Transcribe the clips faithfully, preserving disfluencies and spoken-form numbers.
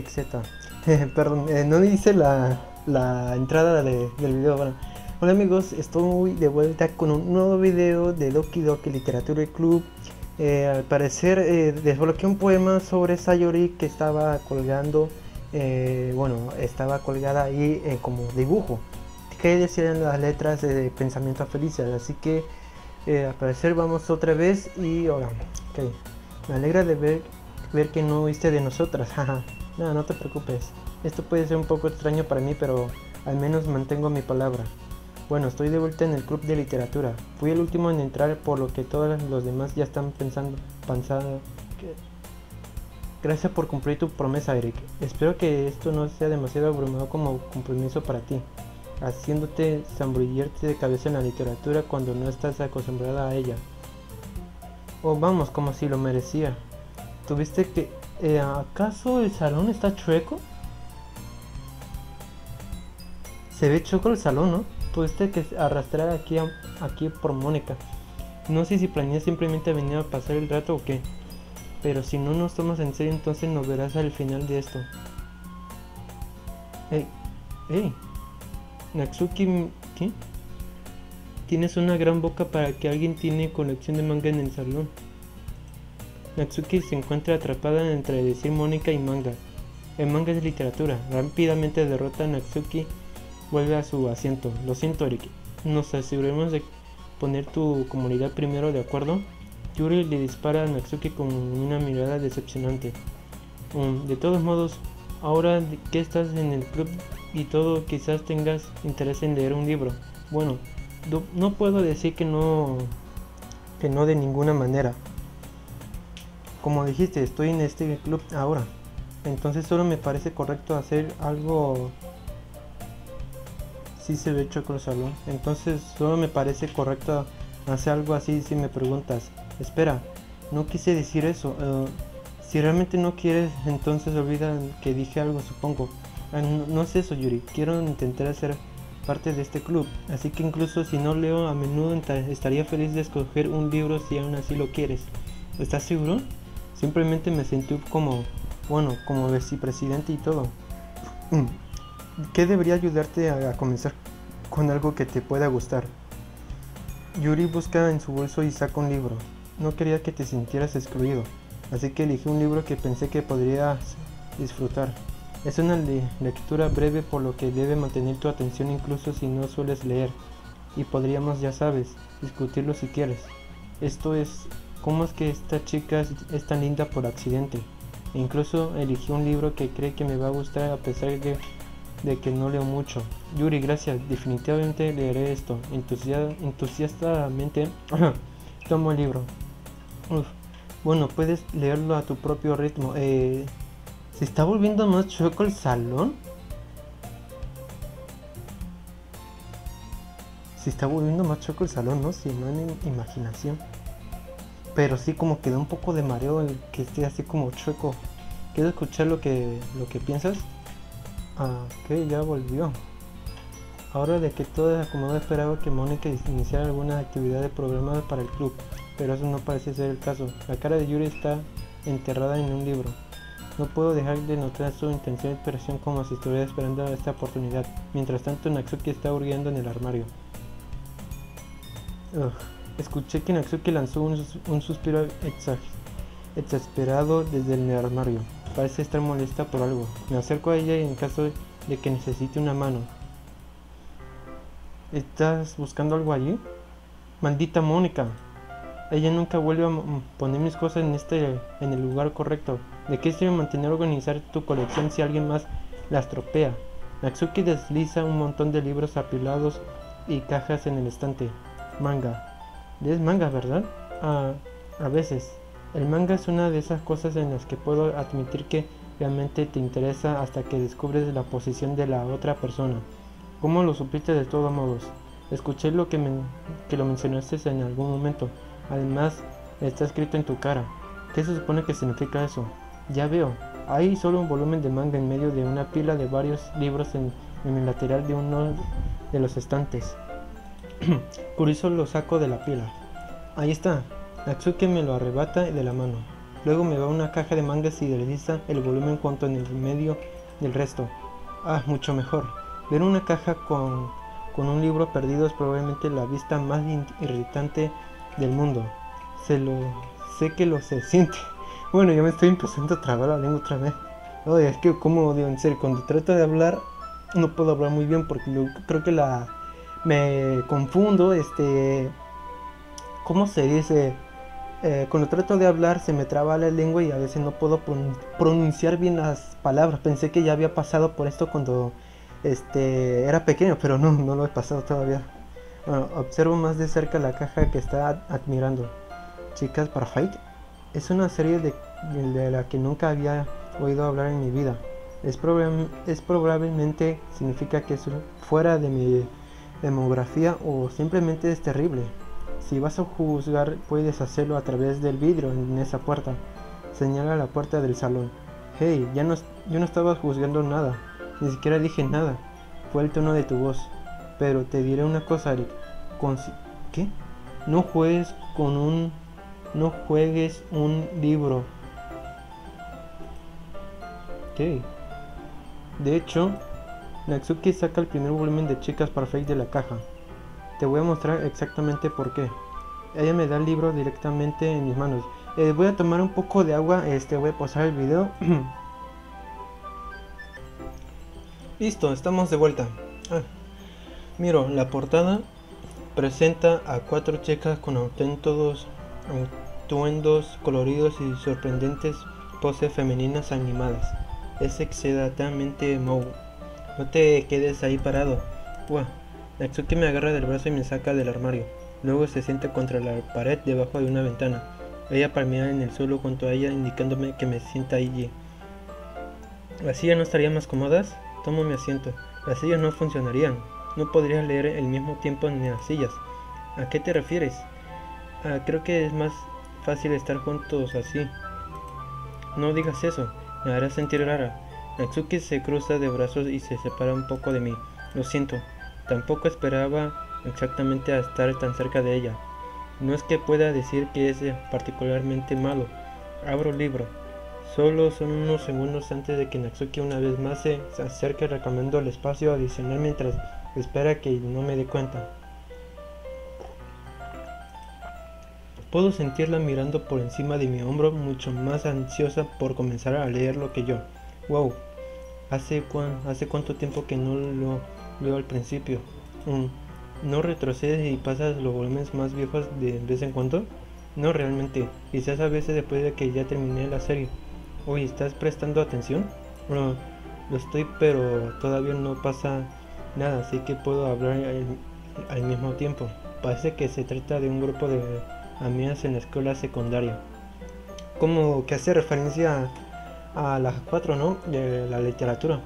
Eric Z. Perdón, eh, no hice la, la entrada de, del video. Bueno, hola amigos, estoy de vuelta con un nuevo video de Doki Doki Literatura Club. Eh, al parecer eh, desbloqueé un poema sobre Sayori que estaba colgando, eh, bueno, estaba colgada ahí eh, como dibujo, que decían las letras de Pensamientos Felices, así que eh, al parecer vamos otra vez y ahora, okay. Me alegra de ver, ver que no oíste de nosotras, jaja. No, no te preocupes, esto puede ser un poco extraño para mí, pero al menos mantengo mi palabra. Bueno, estoy de vuelta en el club de literatura. Fui el último en entrar, por lo que todos los demás ya están pensando, pensando que... Gracias por cumplir tu promesa, Eric. Espero que esto no sea demasiado abrumador como compromiso para ti, haciéndote zambullirte de cabeza en la literatura cuando no estás acostumbrada a ella. Oh, vamos, como si lo merecía. ¿Tuviste que... Eh, ¿Acaso el salón está chueco? Se ve chueco el salón, ¿no? Tuviste que arrastrar aquí, a, aquí por Mónica. No sé si planeas simplemente venir a pasar el rato o qué. Pero si no nos tomas en serio, entonces nos verás al final de esto. Ey, ey, Natsuki, ¿qué? Tienes una gran boca para que alguien tiene colección de manga en el salón. Natsuki se encuentra atrapada entre decir Mónica y manga. El manga es literatura. Rápidamente derrota a Natsuki. Vuelve a su asiento. Lo siento, Eric. Nos aseguremos de poner tu comunidad primero, ¿de acuerdo? Yuri le dispara a Natsuki con una mirada decepcionante. Um, de todos modos, ahora que estás en el club y todo, quizás tengas interés en leer un libro. Bueno, do, no puedo decir que no, que no de ninguna manera. Como dijiste, estoy en este club ahora. Entonces solo me parece correcto hacer algo... Sí se ve choco el salón. Entonces solo me parece correcto hacer algo así si me preguntas. Espera, no quise decir eso. Uh, si realmente no quieres, entonces olvida que dije algo, supongo. Uh, no, no es eso, Yuri. Quiero intentar ser parte de este club. Así que incluso si no leo a menudo, estaría feliz de escoger un libro si aún así lo quieres. ¿Estás seguro? Simplemente me sentí como, bueno, como vicepresidente y todo. ¿Qué debería ayudarte a, a comenzar con algo que te pueda gustar? Yuri busca en su bolso y saca un libro. No quería que te sintieras excluido, así que elegí un libro que pensé que podrías disfrutar. Es una le lectura breve, por lo que debe mantener tu atención incluso si no sueles leer. Y podríamos, ya sabes, discutirlo si quieres. Esto es... ¿Cómo es que esta chica es, es tan linda por accidente? E incluso elegí un libro que cree que me va a gustar a pesar de, de que no leo mucho. Yuri, gracias. Definitivamente leeré esto. Entusia entusiastamente tomo el libro. Uf. Bueno, puedes leerlo a tu propio ritmo. Eh, ¿Se está volviendo más chueco el salón? Se está volviendo más chueco el salón, ¿no? Si no hay imaginación. Pero sí, como que da un poco de mareo el que esté así como chueco. ¿Quieres escuchar lo que, lo que piensas? Ah, ok, ya volvió. Ahora de que todo es acomodado, esperaba que Mónica iniciara alguna actividad programada para el club, pero eso no parece ser el caso. La cara de Yuri está enterrada en un libro. No puedo dejar de notar su intensa expresión como si estuviera esperando esta oportunidad. Mientras tanto, Natsuki está hurgando en el armario. Ugh. Escuché que Natsuki lanzó un, un suspiro exasperado desde el armario. Parece estar molesta por algo. Me acerco a ella en caso de que necesite una mano. ¿Estás buscando algo allí? Maldita Mónica. Ella nunca vuelve a poner mis cosas en este en el lugar correcto. ¿De qué sirve mantener organizar tu colección si alguien más la estropea? Natsuki desliza un montón de libros apilados y cajas en el estante. Manga. ¿Lees manga, verdad? Ah, a veces. El manga es una de esas cosas en las que puedo admitir que realmente te interesa hasta que descubres la posición de la otra persona. ¿Cómo lo supiste de todos modos? Escuché lo que, me, que lo mencionaste en algún momento. Además, está escrito en tu cara. ¿Qué se supone que significa eso? Ya veo. Hay solo un volumen de manga en medio de una pila de varios libros en, en el lateral de uno de los estantes. Curioso, lo saco de la pila. Ahí está. Natsuki me lo arrebata de la mano. Luego me va una caja de mangas y desliza el volumen junto en el medio del resto. Ah, mucho mejor. Ver una caja con, con un libro perdido es probablemente la vista más irritante del mundo. Se lo... sé que lo se siente. Bueno, ya me estoy empezando a trabar la lengua otra vez. Oye, es que como odio, en serio, cuando trato de hablar no puedo hablar muy bien porque yo creo que la... me confundo, este... ¿cómo se dice? Eh, cuando trato de hablar se me traba la lengua y a veces no puedo pron pronunciar bien las palabras. Pensé que ya había pasado por esto cuando este, era pequeño, pero no, no lo he pasado todavía. Bueno, observo más de cerca la caja que está admirando. Chicas Parfait es una serie de, de la que nunca había oído hablar en mi vida. Es, prob es probablemente significa que es fuera de mi demografía o simplemente es terrible. Si vas a juzgar, puedes hacerlo a través del vidrio en esa puerta. Señala la puerta del salón. Hey, ya no, yo no estaba juzgando nada. Ni siquiera dije nada. Fue el tono de tu voz. Pero te diré una cosa, Eric. Consi ¿Qué? No juegues con un... No juegues un libro. ¿Qué? De hecho, Natsuki saca el primer volumen de Chicas Parfait de la caja. Te voy a mostrar exactamente por qué. Ella me da el libro directamente en mis manos. Eh, voy a tomar un poco de agua. Este, voy a pausar el video. Listo, estamos de vuelta. Ah, miro, la portada presenta a cuatro chicas con auténticos atuendos coloridos y sorprendentes poses femeninas animadas. Es excelentemente Mou. No te quedes ahí parado. Buah. Natsuki me agarra del brazo y me saca del armario. Luego se sienta contra la pared debajo de una ventana. Ella palmea en el suelo junto a ella, indicándome que me sienta allí. ¿Las sillas no estarían más cómodas? Tomo mi asiento. Las sillas no funcionarían. No podrías leer al mismo tiempo en las sillas. ¿A qué te refieres? Ah, creo que es más fácil estar juntos así. No digas eso. Me harás sentir rara. Natsuki se cruza de brazos y se separa un poco de mí. Lo siento. Tampoco esperaba exactamente a estar tan cerca de ella. No es que pueda decir que es particularmente malo. Abro el libro. Solo son unos segundos antes de que Natsuki una vez más se acerque reclamando el espacio adicional mientras espera que no me dé cuenta. Puedo sentirla mirando por encima de mi hombro, mucho más ansiosa por comenzar a leerlo que yo. Wow, ¿hace, cuan, ¿hace cuánto tiempo que no lo leo al principio? Mm. ¿No retrocedes y pasas los volúmenes más viejos de vez en cuando? No realmente, quizás a veces después de que ya terminé la serie. Oye, ¿estás prestando atención? Bueno, lo estoy, pero todavía no pasa nada, así que puedo hablar al, al mismo tiempo. Parece que se trata de un grupo de amigas en la escuela secundaria. Como que hace referencia a, a las cuatro, ¿no? De la literatura.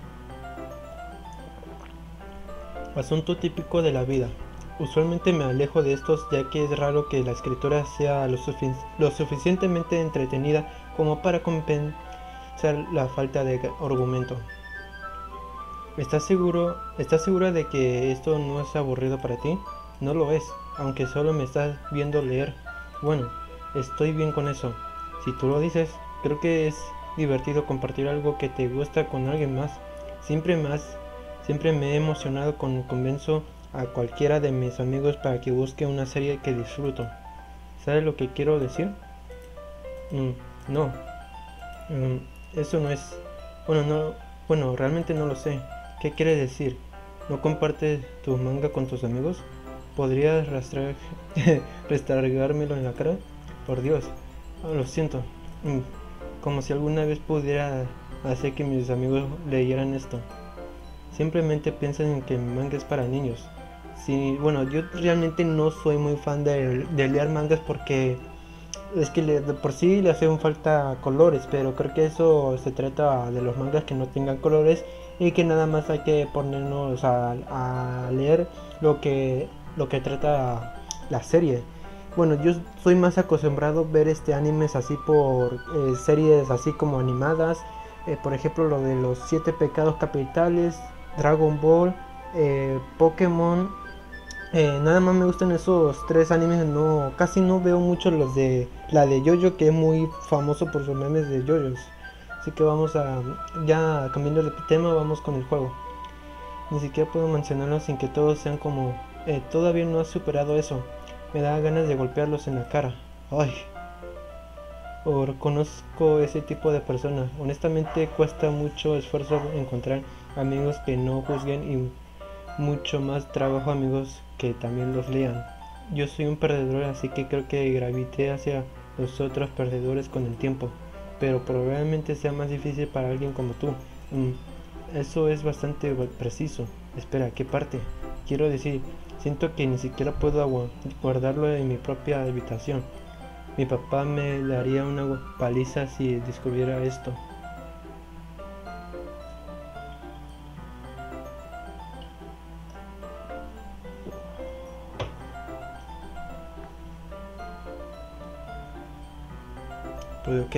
Asunto típico de la vida. Usualmente me alejo de estos ya que es raro que la escritura sea lo, sufic lo suficientemente entretenida como para compensar la falta de argumento. ¿Estás seguro, ¿Estás segura de que esto no es aburrido para ti? No lo es, aunque solo me estás viendo leer. Bueno, estoy bien con eso. Si tú lo dices, creo que es divertido compartir algo que te gusta con alguien más. Siempre más Siempre me he emocionado cuando convenzo a cualquiera de mis amigos para que busque una serie que disfruto. ¿Sabes lo que quiero decir? Mm, no. Mm, eso no es... Bueno, no... Bueno, realmente no lo sé. ¿Qué quieres decir? ¿No compartes tu manga con tus amigos? ¿Podrías rastrar... restregármelo en la cara? Por Dios. Oh, lo siento. Mm, como si alguna vez pudiera hacer que mis amigos leyeran esto. Simplemente piensan en que el manga es para niños. Sí, bueno, yo realmente no soy muy fan de, de leer mangas porque es que le, de por sí le hacen falta colores, pero creo que eso se trata de los mangas que no tengan colores y que nada más hay que ponernos a, a leer lo que, lo que trata la serie. Bueno, yo soy más acostumbrado a ver este animes así por eh, series así como animadas, eh, por ejemplo lo de los siete pecados capitales, Dragon Ball, eh, Pokémon, Eh, nada más me gustan esos tres animes, no, casi no veo mucho los de la de Jojo, que es muy famoso por sus memes de Jojos. Así que vamos a, ya cambiando de tema, vamos con el juego. Ni siquiera puedo mencionarlo sin que todos sean como, eh, todavía no has superado eso. Me da ganas de golpearlos en la cara. Ay, o conozco ese tipo de personas. Honestamente cuesta mucho esfuerzo encontrar amigos que no juzguen y mucho más trabajo amigos que también los lean. Yo soy un perdedor, así que creo que gravité hacia los otros perdedores con el tiempo, pero probablemente sea más difícil para alguien como tú. Mm, eso es bastante preciso. Espera, ¿qué parte? Quiero decir, siento que ni siquiera puedo guardarlo en mi propia habitación. Mi papá me daría una paliza si descubriera esto. Pues ok.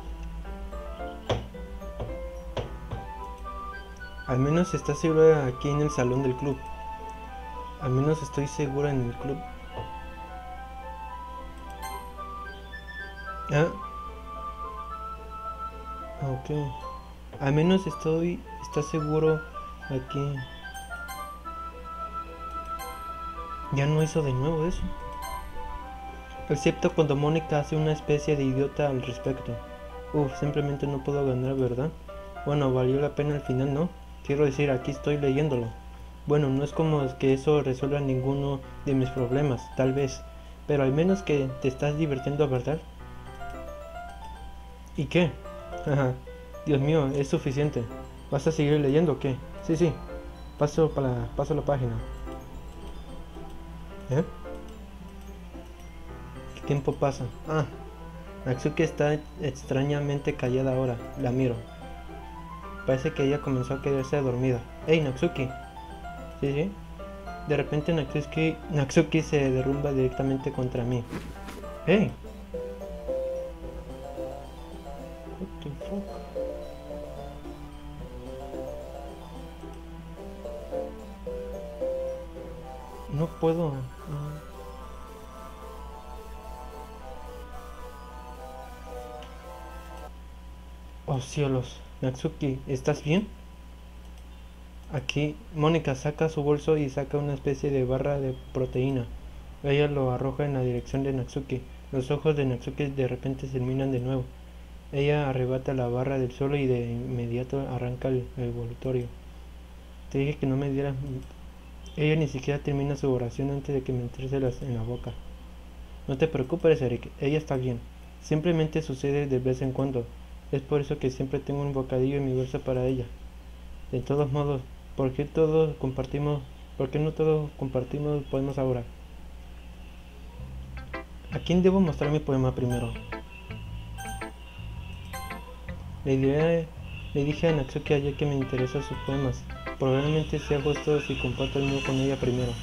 Al menos está segura aquí en el salón del club. Al menos estoy segura en el club. Ah. Ok. Al menos estoy... Está seguro aquí. Ya no hizo de nuevo eso. Excepto cuando Mónica hace una especie de idiota al respecto. Uf, simplemente no puedo ganar, ¿verdad? Bueno, valió la pena al final, ¿no? Quiero decir, aquí estoy leyéndolo. Bueno, no es como que eso resuelva ninguno de mis problemas, tal vez. Pero al menos que te estás divirtiendo, ¿verdad? ¿Y qué? Ajá. Dios mío, es suficiente. ¿Vas a seguir leyendo o qué? Sí, sí. Paso para paso la página. ¿Eh? ¿Qué tiempo pasa? Ah, Natsuki está extrañamente callada ahora. La miro. Parece que ella comenzó a quedarse dormida. ¡Ey, Natsuki! Sí, sí. De repente Natsuki, Natsuki se derrumba directamente contra mí. ¡Ey! What the fuck? No puedo. Uh... Oh cielos. Natsuki, ¿estás bien? Aquí, Mónica saca su bolso y saca una especie de barra de proteína. Ella lo arroja en la dirección de Natsuki. Los ojos de Natsuki de repente se iluminan de nuevo. Ella arrebata la barra del suelo y de inmediato arranca el envoltorio. Te dije que no me dieras... Ella ni siquiera termina su oración antes de que me entréselas en la boca. No te preocupes, Eric, ella está bien. Simplemente sucede de vez en cuando. Es por eso que siempre tengo un bocadillo en mi bolsa para ella. De todos modos, ¿por qué todos compartimos... ¿Por qué no todos compartimos poemas ahora? ¿A quién debo mostrar mi poema primero? Le, diré, le dije a Natsuki ayer que me interesan sus poemas. Probablemente sea justo si comparto el mío con ella primero.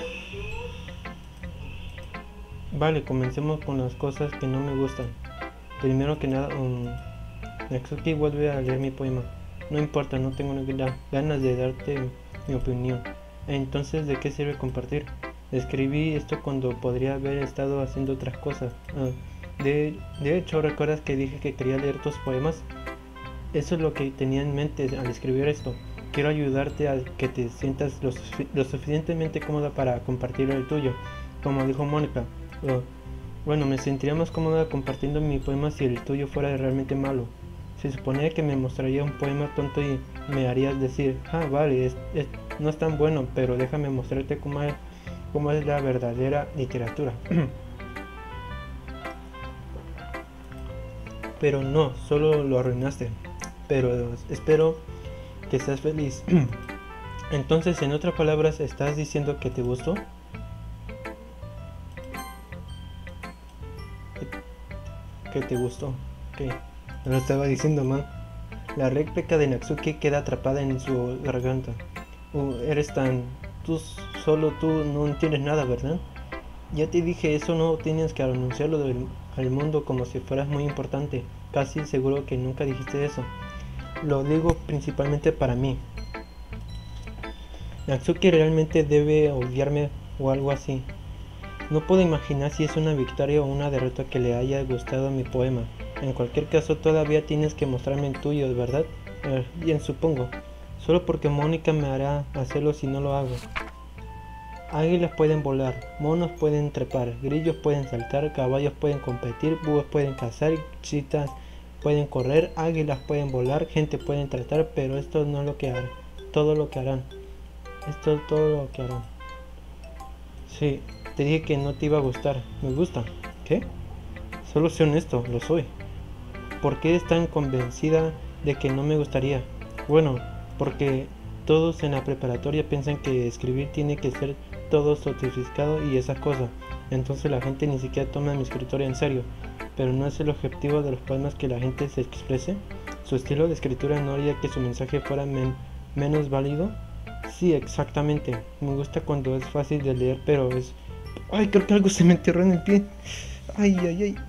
Vale, comencemos con las cosas que no me gustan. Primero que nada, um, Natsuki vuelve a leer mi poema. No importa, no tengo ganas de darte mi opinión. Entonces, ¿de qué sirve compartir? Escribí esto cuando podría haber estado haciendo otras cosas. Ah, de, de hecho, ¿recuerdas que dije que quería leer tus poemas? Eso es lo que tenía en mente al escribir esto. Quiero ayudarte a que te sientas lo, sufi lo suficientemente cómoda para compartir el tuyo. Como dijo Mónica. Oh, bueno, me sentiría más cómoda compartiendo mi poema si el tuyo fuera realmente malo. Se suponía que me mostraría un poema tonto y me harías decir, ah, vale, es, es, no es tan bueno, pero déjame mostrarte cómo es, cómo es la verdadera literatura. Pero no, solo lo arruinaste. Pero espero que seas feliz. Entonces, en otras palabras, ¿estás diciendo que te gustó? Que te gustó. ¿Qué? No lo estaba diciendo mal. La réplica de Natsuki queda atrapada en su garganta. Uh, eres tan... Tú, solo tú no entiendes nada, ¿verdad? Ya te dije, eso no tienes que anunciarlo del, al mundo como si fueras muy importante. Casi seguro que nunca dijiste eso. Lo digo principalmente para mí. Natsuki realmente debe odiarme o algo así. No puedo imaginar si es una victoria o una derrota que le haya gustado mi poema. En cualquier caso, todavía tienes que mostrarme el tuyo, ¿verdad? Eh, bien, supongo. Solo porque Mónica me hará hacerlo si no lo hago. Águilas pueden volar, monos pueden trepar, grillos pueden saltar, caballos pueden competir, búhos pueden cazar, chitas pueden correr, águilas pueden volar, gente pueden tratar, pero esto no es lo que harán. Todo lo que harán. Esto es todo lo que harán. Sí, te dije que no te iba a gustar. Me gusta. ¿Qué? Solo sé honesto, lo soy. ¿Por qué es tan convencida de que no me gustaría? Bueno, porque todos en la preparatoria piensan que escribir tiene que ser todo sofisticado y esas cosas. Entonces la gente ni siquiera toma mi escritura en serio. Pero no es el objetivo de los poemas que la gente se exprese. ¿Su estilo de escritura no haría que su mensaje fuera men menos válido? Sí, exactamente. Me gusta cuando es fácil de leer, pero es... Ay, creo que algo se me enterró en el pie. Ay, ay, ay.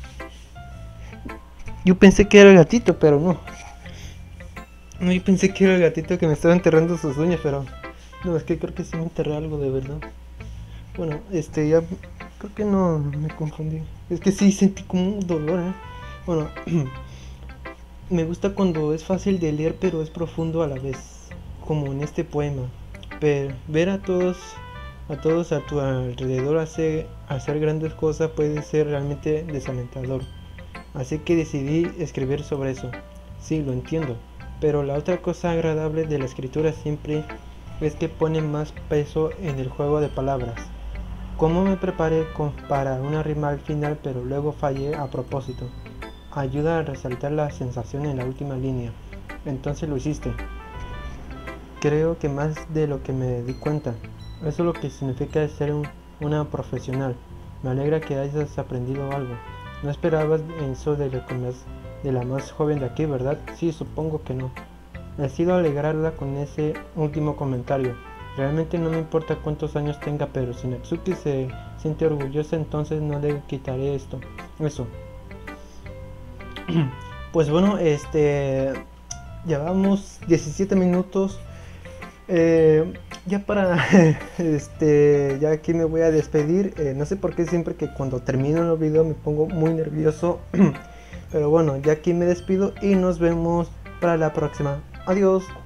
Yo pensé que era el gatito, pero no. No, yo pensé que era el gatito que me estaba enterrando sus uñas, pero... No, es que creo que sí me enterré algo de verdad. Bueno, este, ya... Creo que no me confundí. Es que sí sentí como un dolor, ¿eh? Bueno, me gusta cuando es fácil de leer, pero es profundo a la vez. Como en este poema. Pero ver a todos... A todos a tu alrededor hacer, hacer grandes cosas puede ser realmente desalentador. Así que decidí escribir sobre eso. Sí, lo entiendo. Pero la otra cosa agradable de la escritura siempre es que pone más peso en el juego de palabras. Como me preparé con, para una rima al final, pero luego fallé a propósito. Ayuda a resaltar la sensación en la última línea. Entonces lo hiciste. Creo que más de lo que me di cuenta. Eso es lo que significa ser un, una profesional. Me alegra que hayas aprendido algo. No esperabas eso de la, de la más joven de aquí, ¿verdad? Sí, supongo que no. Decido alegrarla con ese último comentario. Realmente no me importa cuántos años tenga, pero si Natsuki se siente orgullosa, entonces no le quitaré esto. Eso. Pues bueno, este... llevamos diecisiete minutos. Eh, ya para este ya aquí me voy a despedir. Eh, no sé por qué siempre que cuando termino el video me pongo muy nervioso. Pero bueno, ya aquí me despido y nos vemos para la próxima. Adiós.